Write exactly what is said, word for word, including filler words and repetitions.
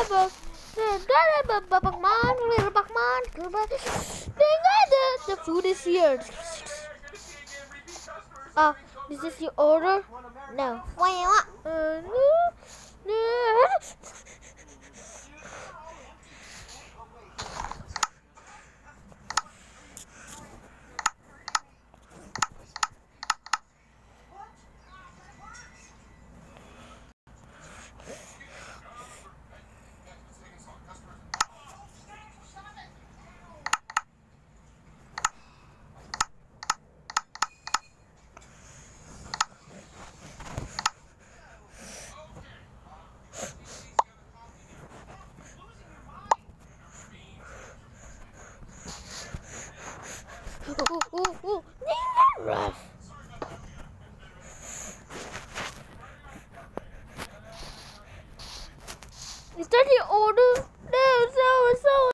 The food is here. Uh, is this your order? No. What do you want? Uh, no, no. Ooh, ooh, ooh. Rough. Is that your order?